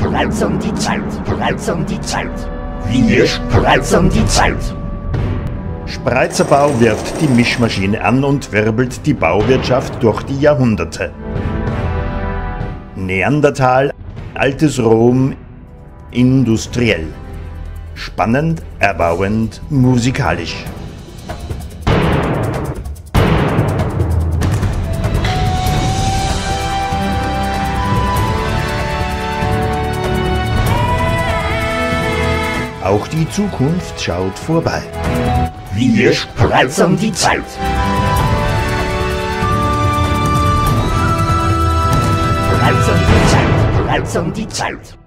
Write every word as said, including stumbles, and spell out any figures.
Preis um die Zeit, Preis um die Zeit. Wir Preis um die Zeit. Spreizerbau wirft die Mischmaschine an und wirbelt die Bauwirtschaft durch die Jahrhunderte. Neandertal, altes Rom, industriell. Spannend, erbauend, musikalisch. Auch die Zukunft schaut vorbei. Wir Preis um die Zeit. Preis um die Zeit, Preis um die Zeit.